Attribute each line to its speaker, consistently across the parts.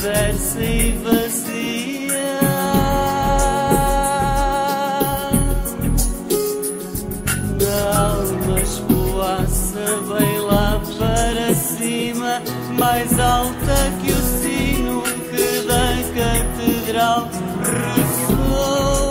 Speaker 1: deserta e vazia. Na alma esvoaça, bem lá para cima, mais alta que o sino que da catedral ressoa.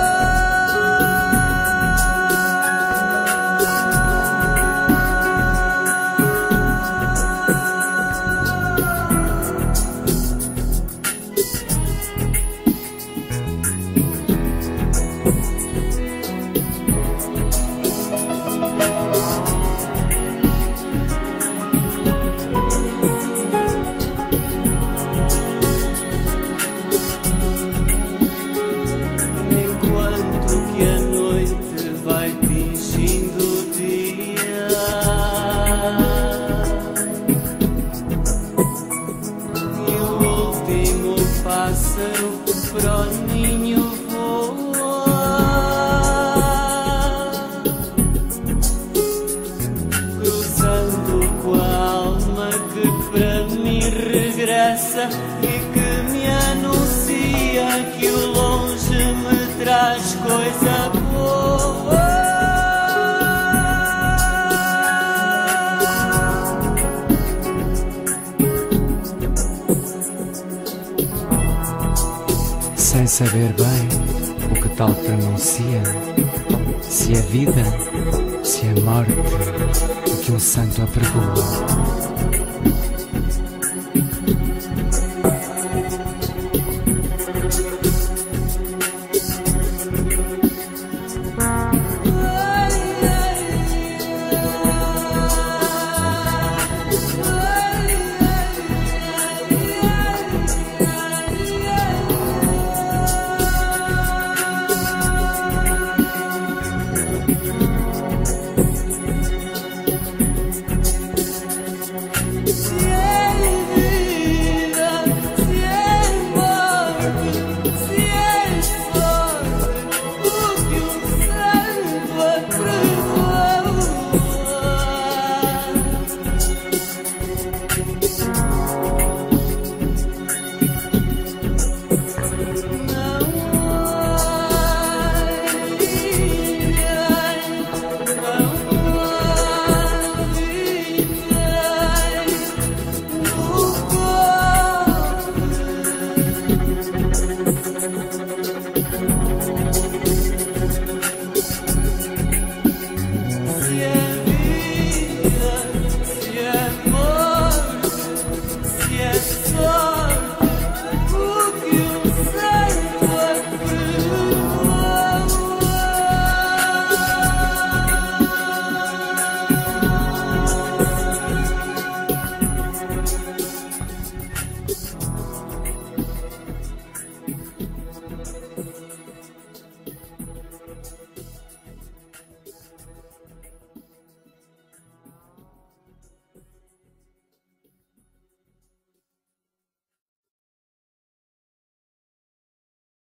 Speaker 1: Pássaro para o ninho voa, cruzando com a alma que para mim regressa e que me anuncia que o longe me traz coisa boa.
Speaker 2: Sem saber bem o que tal pronuncia, se é vida, se é morte, o que um santo apregoa.